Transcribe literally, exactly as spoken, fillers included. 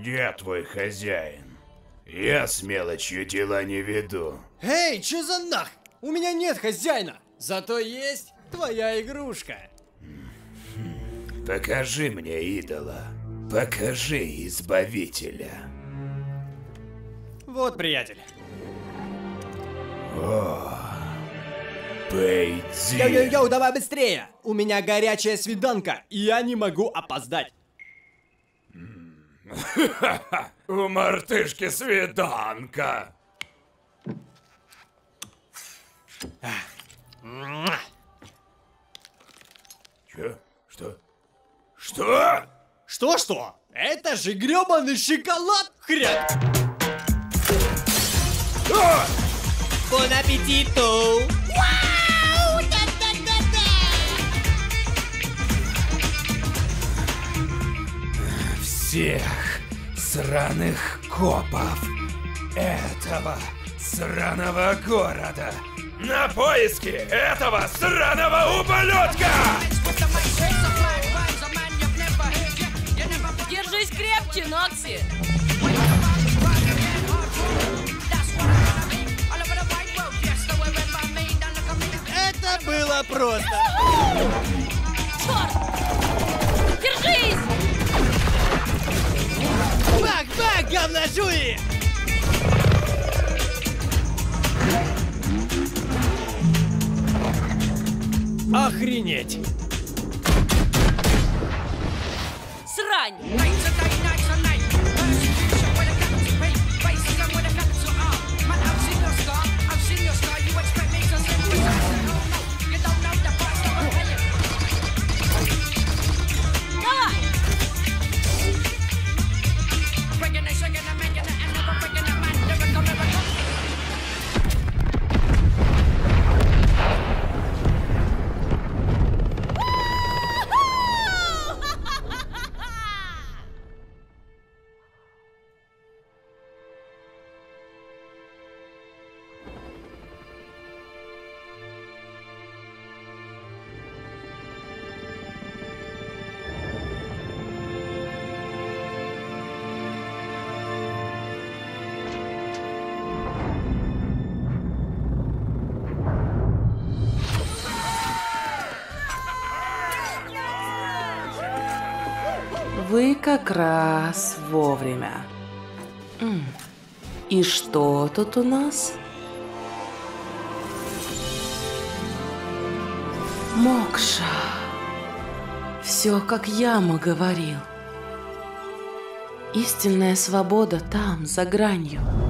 Где твой хозяин? Я с мелочью дела не веду. Эй, чё за нах? У меня нет хозяина, зато есть твоя игрушка. Покажи мне идола. Покажи избавителя. Вот, приятель. О, Пэйдзи. Йоу-йоу-йоу, давай быстрее! У меня горячая свиданка, и я не могу опоздать. У мартышки свиданка. Чё? Что? Что? Что-что? Это же грёбаный шоколад, хрен! А! Бон аппетиту! Вау! Да-да-да-да! Всех сраных копов этого сраного города на поиски этого сраного ублюдка! Держись крепче, Нокси! Это было просто! Черт! Держись! Бак-бак, говножуи! Охренеть! Срань! Давай! Вы как раз вовремя. М. И что тут у нас? Мокша. Все, как Яма говорил. Истинная свобода там, за гранью.